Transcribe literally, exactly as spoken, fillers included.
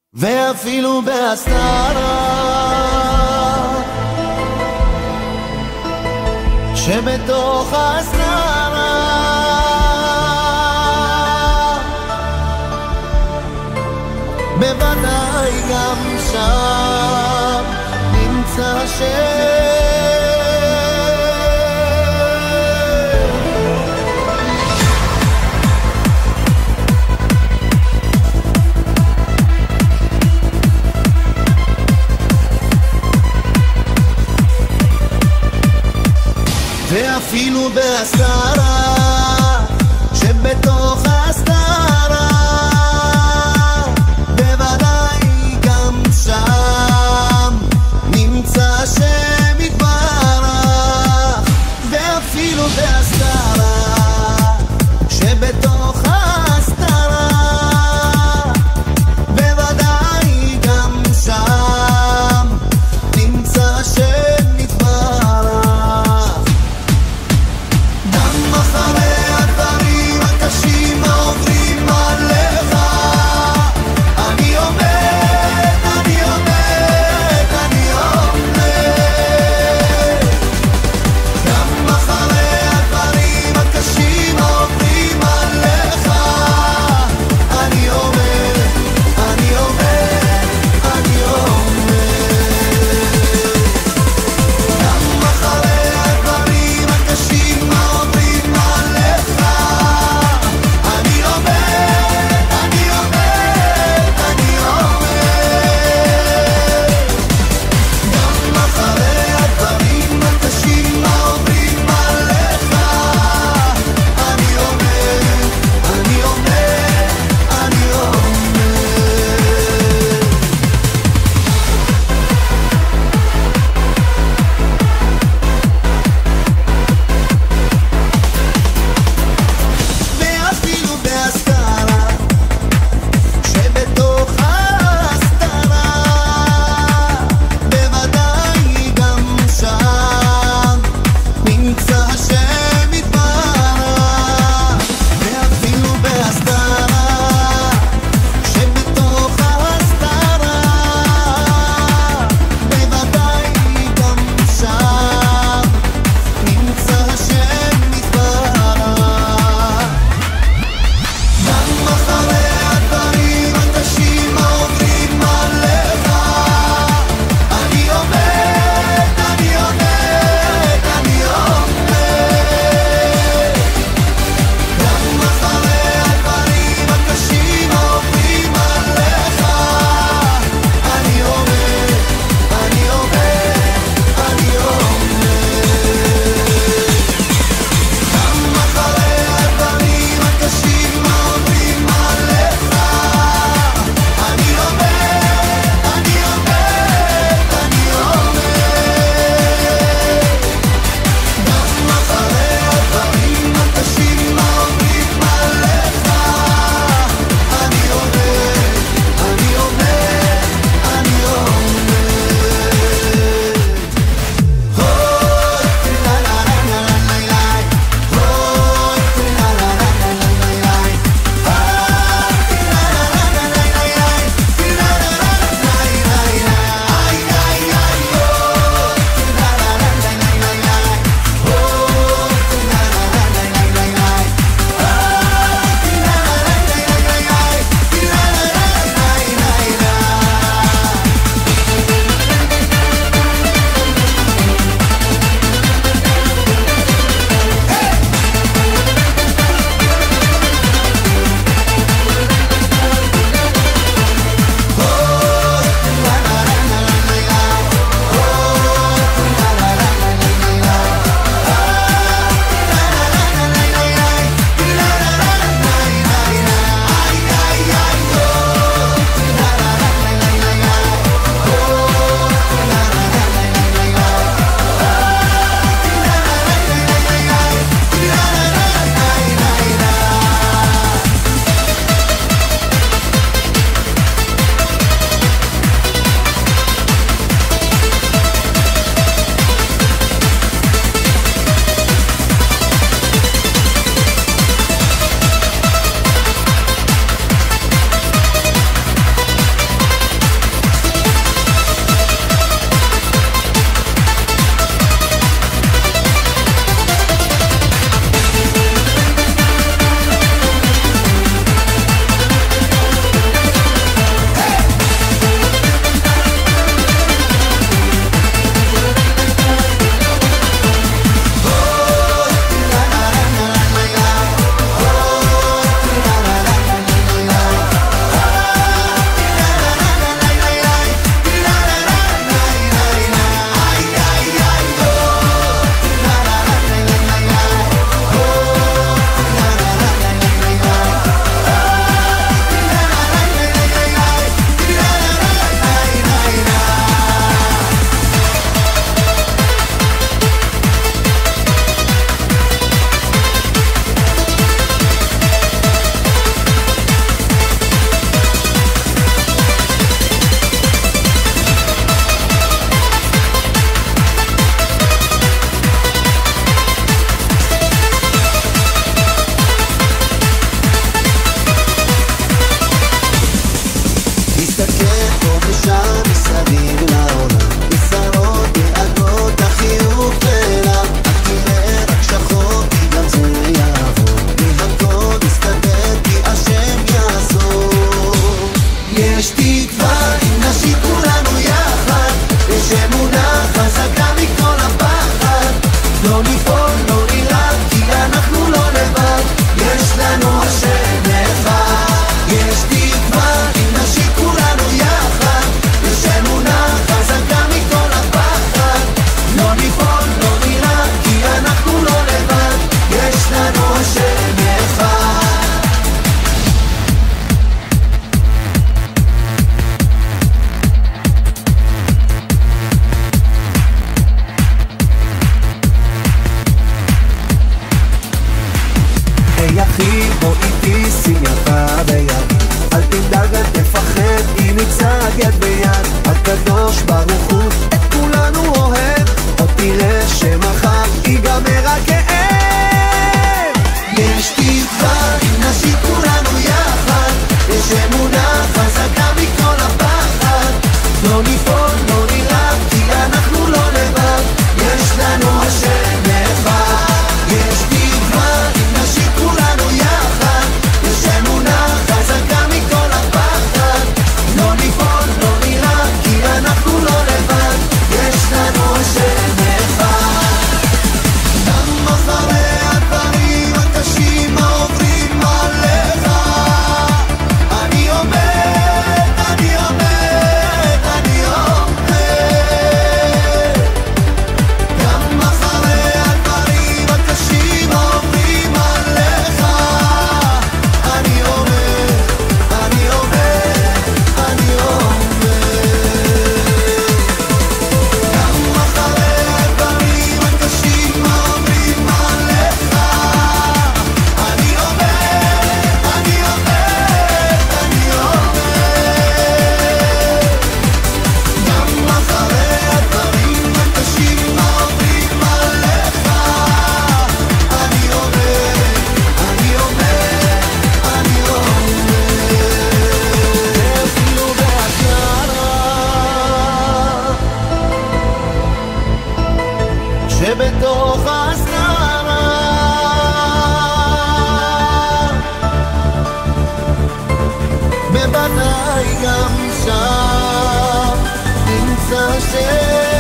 ואפילו בהסתרה שבתוך ההסתרה בוודאי גם שם נמצא השם. ואפילו בהסתרה שבתוך ההסתרה בוודאי גם שם נמצא השם יתברך. ואפילו בהסתרה שבתוך ההסתרה בוודאי גם שם נמצא השם יתברך. מסתכל פה ושם מסביב לעולם, בשרות דאגות החיוך נעלם, אל תראה רק שחור כי גם זה יעבור, מהכל מסתדר כי השם יעזור. יש תקווה אם נשיב כולנו יחד, יש אמונה חזקה מכל הפחד, לא ליפול לא נראה כי אנחנו לא לבד, יש לנו השם אחד. יש תקווה אם נשיב כולנו יחד, יש אמונה חזקה מכל הפחד, לא ליפול לא נראה כי אנחנו לא לבד, יש לנו השם אחד. היי אחי בוא איתי שים ידך ביד, אל תדאג אל תפחד אם נצעד יד ביד, הקדוש ברוך הוא את כולנו אוהב, עוד תראה שמחר ייגמר הכאב. יש תקווה אם נשיב כולנו יחד, יש אמונה חזקה מכל הפחד, לא ליפול לא נראה כי אנחנו לא לבד, יש לנו השם אחד. יש תקווה אם נשיב כולנו יחד, יש אמונה חזקה מכל הפחד, לא ליפול לא נראה כי אנחנו לא לבד, יש לנו השם אחד. גם אחרי הדברים הקשים העוברים עליך, אני עומד, אני עומד, אני עומד. גם אחרי הדברים הקשים העוברים עליך, אני עומד, אני עומד, אני עומד. גם אחרי הדברים הקשים העוברים עליך, אני עומד, אני עומד, אני עומד. גם אחרי הדברים הקשים העוברים עליך, אני עומד, אני עומד, אני עומד. אפילו בהכרה שבתוך הסתרה, בוודאי גם שם נמצא שם